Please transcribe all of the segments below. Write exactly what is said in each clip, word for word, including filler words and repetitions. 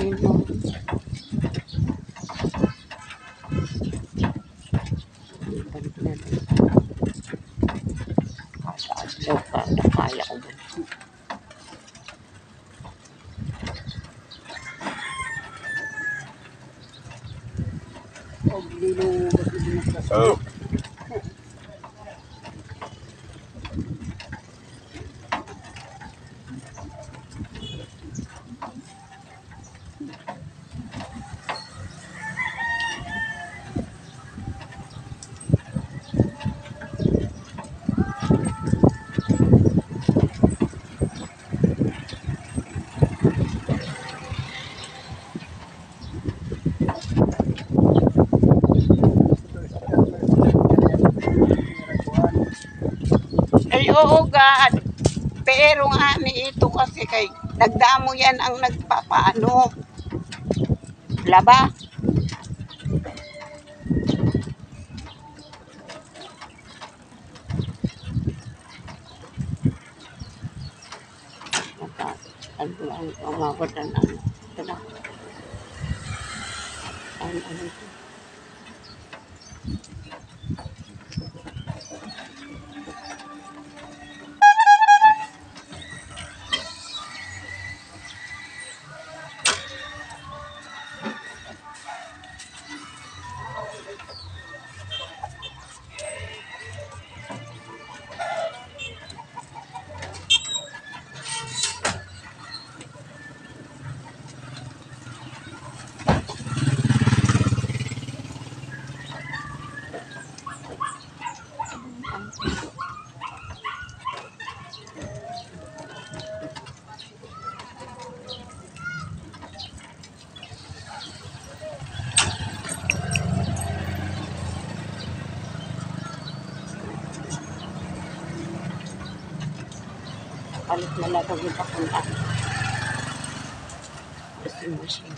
Ayun. Balik natin. Kasaadlaw ka. Nakaya ko ba? Oh. Ay, oo, God. Pero nga ni ito kasi kay nagdamo yan ang nagpapaano. Laba. Ano ang umabot na ano. Ito na. Ano, ano ito. Palit na lang yung papunta. Washing machine.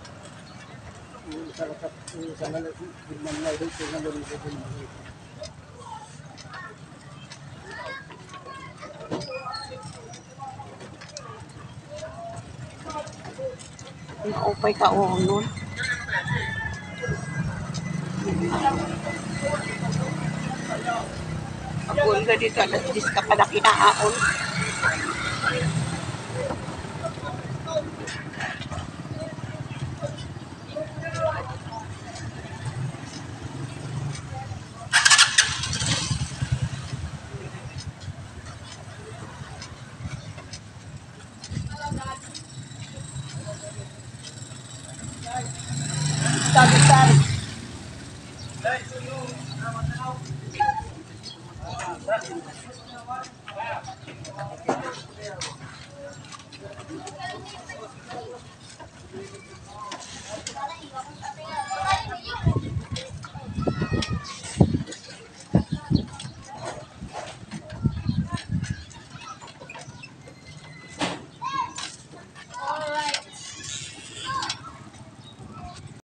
Naupay ka o nun. Ako nga dito, alas dis ka pala kinahaon. Sabi-sabi.